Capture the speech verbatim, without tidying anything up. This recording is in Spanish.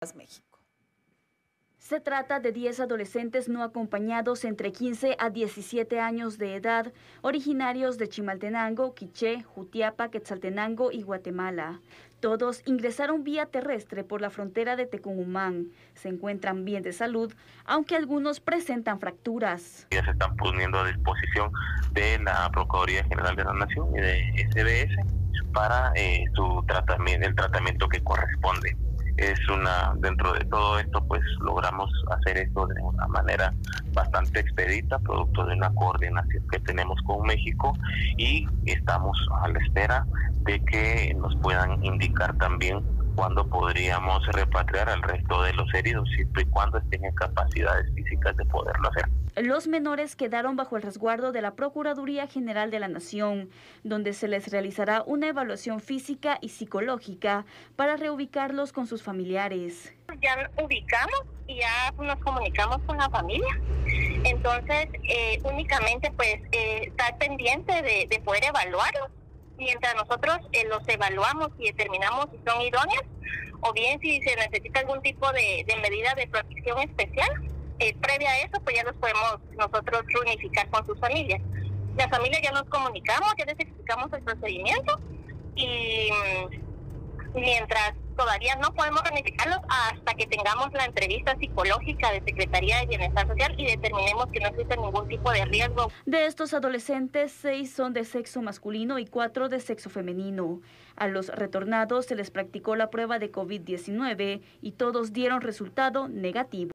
México. Se trata de diez adolescentes no acompañados entre quince a diecisiete años de edad, originarios de Chimaltenango, Quiché, Jutiapa, Quetzaltenango y Guatemala. Todos ingresaron vía terrestre por la frontera de Tecumumán. Se encuentran bien de salud, aunque algunos presentan fracturas. Ya se están poniendo a disposición de la Procuraduría General de la Nación y de S B S para eh, su tratamiento, el tratamiento que corresponde. Es una, dentro de todo esto, pues logramos hacer esto de una manera bastante expedita, producto de una coordinación que tenemos con México, y estamos a la espera de que nos puedan indicar también cuándo podríamos repatriar al resto de los heridos, siempre y cuando estén en capacidades físicas de poderlo hacer. Los menores quedaron bajo el resguardo de la Procuraduría General de la Nación, donde se les realizará una evaluación física y psicológica para reubicarlos con sus familiares. Ya ubicamos y ya nos comunicamos con la familia. Entonces, eh, únicamente pues eh, estar pendiente de, de poder evaluarlos. Mientras nosotros eh, los evaluamos y determinamos si son idóneos, o bien si se necesita algún tipo de, de medida de protección especial, eh, previa a eso, pues ya los podemos nosotros reunificar con sus familias. Las familias ya nos comunicamos, ya les explicamos el procedimiento, y mientras todavía no podemos reunificarlos hasta que tengamos la entrevista psicológica de Secretaría de Bienestar Social y determinemos que no existe ningún tipo de riesgo. De estos adolescentes, seis son de sexo masculino y cuatro de sexo femenino. A los retornados se les practicó la prueba de COVID diecinueve y todos dieron resultado negativo.